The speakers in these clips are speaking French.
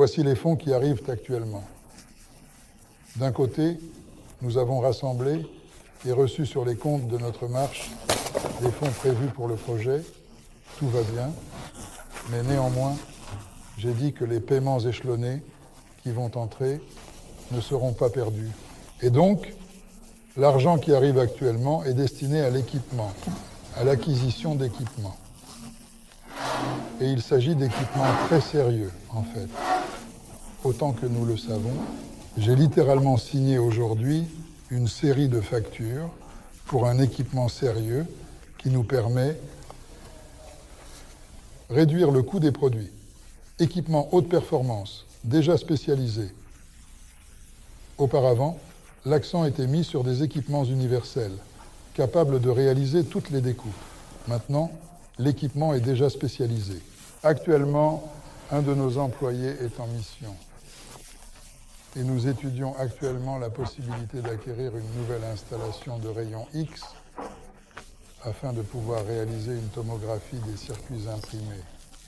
voici les fonds qui arrivent actuellement. D'un côté, nous avons rassemblé et reçu sur les comptes de notre marche les fonds prévus pour le projet. Tout va bien, mais néanmoins, j'ai dit que les paiements échelonnés qui vont entrer ne seront pas perdus. Et donc, l'argent qui arrive actuellement est destiné à l'équipement, à l'acquisition d'équipements. Et il s'agit d'équipements très sérieux, en fait. Autant que nous le savons, j'ai littéralement signé aujourd'hui une série de factures pour un équipement sérieux qui nous permet de réduire le coût des produits. Équipement haute performance, déjà spécialisé. Auparavant, l'accent était mis sur des équipements universels, capables de réaliser toutes les découpes. Maintenant, l'équipement est déjà spécialisé. Actuellement, un de nos employés est en mission. Et nous étudions actuellement la possibilité d'acquérir une nouvelle installation de rayon X afin de pouvoir réaliser une tomographie des circuits imprimés.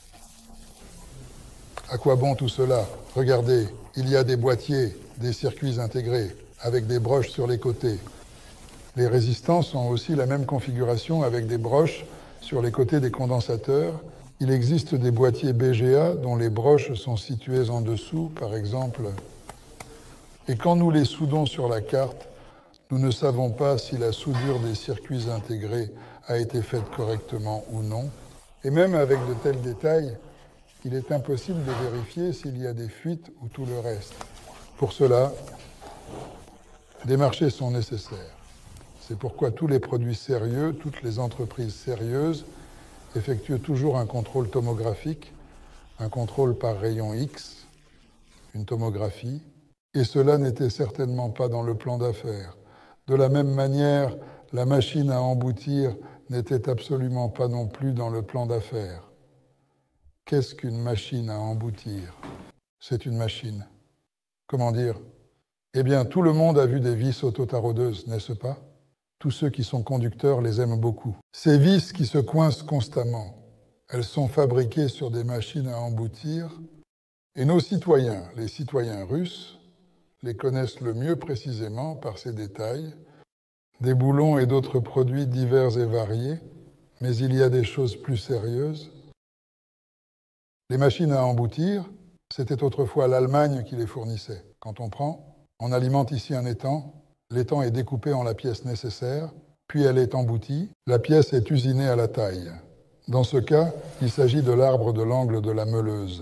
À quoi bon tout cela? Regardez, il y a des boîtiers, des circuits intégrés, avec des broches sur les côtés. Les résistances ont aussi la même configuration avec des broches sur les côtés des condensateurs. Il existe des boîtiers BGA dont les broches sont situées en dessous, par exemple. Et quand nous les soudons sur la carte, nous ne savons pas si la soudure des circuits intégrés a été faite correctement ou non. Et même avec de tels détails, il est impossible de vérifier s'il y a des fuites ou tout le reste. Pour cela, des marchés sont nécessaires. C'est pourquoi tous les produits sérieux, toutes les entreprises sérieuses effectuent toujours un contrôle tomographique, un contrôle par rayon X, une tomographie, et cela n'était certainement pas dans le plan d'affaires. De la même manière, la machine à emboutir n'était absolument pas non plus dans le plan d'affaires. Qu'est-ce qu'une machine à emboutir? C'est une machine. Comment dire? Eh bien, tout le monde a vu des vis autotaraudeuses, n'est-ce pas? Tous ceux qui sont conducteurs les aiment beaucoup. Ces vis qui se coincent constamment, elles sont fabriquées sur des machines à emboutir, et nos citoyens, les citoyens russes, les connaissent le mieux précisément par ces détails, des boulons et d'autres produits divers et variés, mais il y a des choses plus sérieuses. Les machines à emboutir, c'était autrefois l'Allemagne qui les fournissait. Quand on alimente ici un étang, l'étang est découpé en la pièce nécessaire, puis elle est emboutie, la pièce est usinée à la taille. Dans ce cas, il s'agit de l'arbre de l'angle de la meuleuse.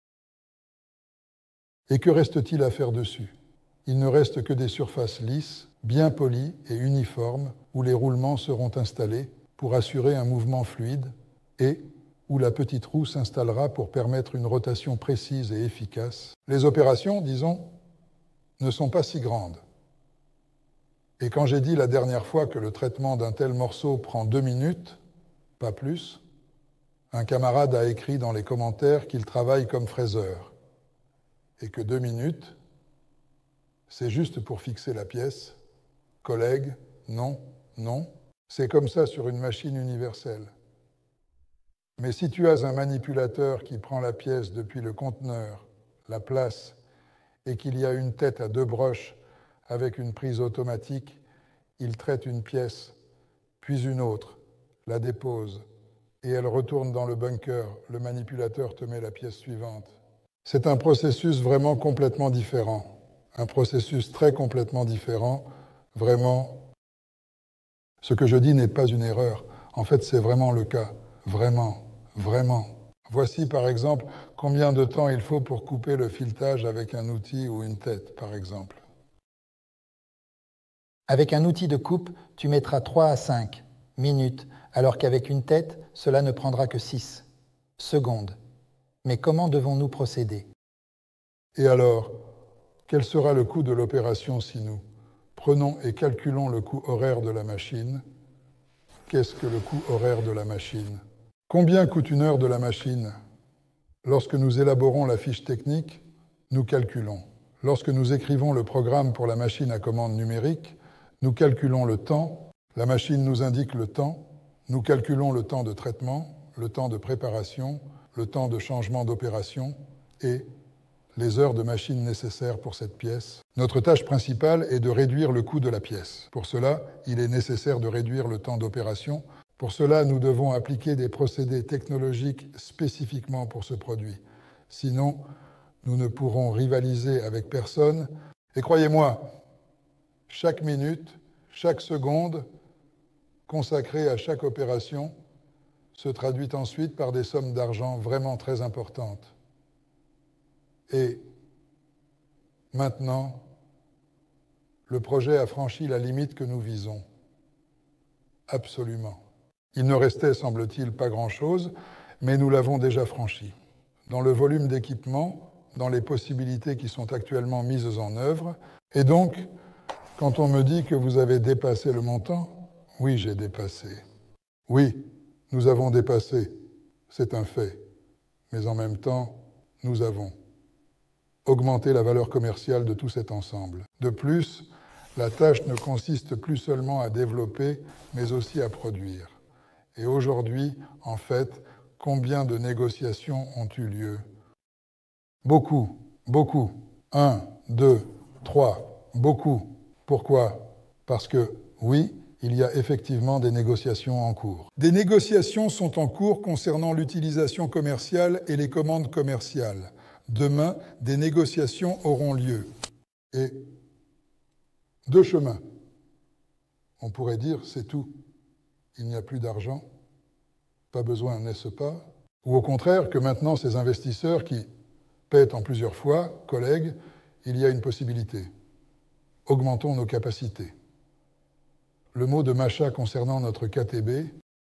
Et que reste-t-il à faire dessus? Il ne reste que des surfaces lisses, bien polies et uniformes, où les roulements seront installés pour assurer un mouvement fluide et où la petite roue s'installera pour permettre une rotation précise et efficace. Les opérations, disons, ne sont pas si grandes. Et quand j'ai dit la dernière fois que le traitement d'un tel morceau prend 2 minutes, pas plus, un camarade a écrit dans les commentaires qu'il travaille comme fraiseur et que 2 minutes, c'est juste pour fixer la pièce. Collègue, non, non, c'est comme ça sur une machine universelle. Mais si tu as un manipulateur qui prend la pièce depuis le conteneur, la place, et qu'il y a une tête à 2 broches avec une prise automatique, il traite une pièce, puis une autre, la dépose, et elle retourne dans le bunker. Le manipulateur te met la pièce suivante. C'est un processus vraiment complètement différent, un processus très complètement différent, vraiment. Ce que je dis n'est pas une erreur, en fait c'est vraiment le cas, vraiment. Vraiment. Voici par exemple combien de temps il faut pour couper le filetage avec un outil ou une tête, par exemple. Avec un outil de coupe, tu mettras 3 à 5 minutes, alors qu'avec une tête, cela ne prendra que 6 secondes. Mais comment devons-nous procéder? Et alors, quel sera le coût de l'opération si nous prenons et calculons le coût horaire de la machine? Qu'est-ce que le coût horaire de la machine? Combien coûte une heure de la machine? Lorsque nous élaborons la fiche technique, nous calculons. Lorsque nous écrivons le programme pour la machine à commande numérique, nous calculons le temps, la machine nous indique le temps, nous calculons le temps de traitement, le temps de préparation, le temps de changement d'opération et les heures de machine nécessaires pour cette pièce. Notre tâche principale est de réduire le coût de la pièce. Pour cela, il est nécessaire de réduire le temps d'opération. Pour cela, nous devons appliquer des procédés technologiques spécifiquement pour ce produit. Sinon, nous ne pourrons rivaliser avec personne. Et croyez-moi, chaque minute, chaque seconde consacrée à chaque opération se traduit ensuite par des sommes d'argent vraiment très importantes. Et maintenant, le projet a franchi la limite que nous visons. Absolument. Il ne restait, semble-t-il, pas grand-chose, mais nous l'avons déjà franchi. Dans le volume d'équipement, dans les possibilités qui sont actuellement mises en œuvre. Et donc, quand on me dit que vous avez dépassé le montant, oui, j'ai dépassé. Oui, nous avons dépassé, c'est un fait. Mais en même temps, nous avons augmenté la valeur commerciale de tout cet ensemble. De plus, la tâche ne consiste plus seulement à développer, mais aussi à produire. Et aujourd'hui, en fait, combien de négociations ont eu lieu? Beaucoup, beaucoup. 1, 2, 3, beaucoup. Pourquoi? Parce que, oui, il y a effectivement des négociations en cours. Des négociations sont en cours concernant l'utilisation commerciale et les commandes commerciales. Demain, des négociations auront lieu. Et 2 chemins. On pourrait dire, c'est tout. Il n'y a plus d'argent. Pas besoin, n'est-ce pas? Ou au contraire, que maintenant, ces investisseurs qui paient en plusieurs fois, collègues, il y a une possibilité. Augmentons nos capacités. Le mot de Macha concernant notre KTB,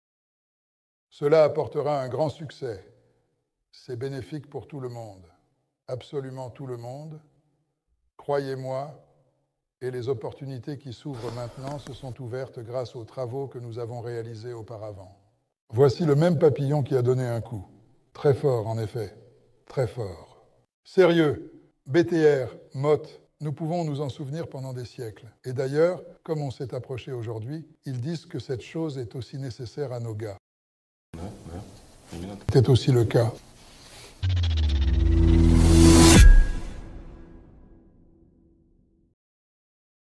cela apportera un grand succès. C'est bénéfique pour tout le monde, absolument tout le monde. Croyez-moi, et les opportunités qui s'ouvrent maintenant se sont ouvertes grâce aux travaux que nous avons réalisés auparavant. Voici le même papillon qui a donné un coup. Très fort, en effet, très fort. Sérieux, BTR, Mott, nous pouvons nous en souvenir pendant des siècles. Et d'ailleurs, comme on s'est approché aujourd'hui, ils disent que cette chose est aussi nécessaire à nos gars. C'est aussi le cas.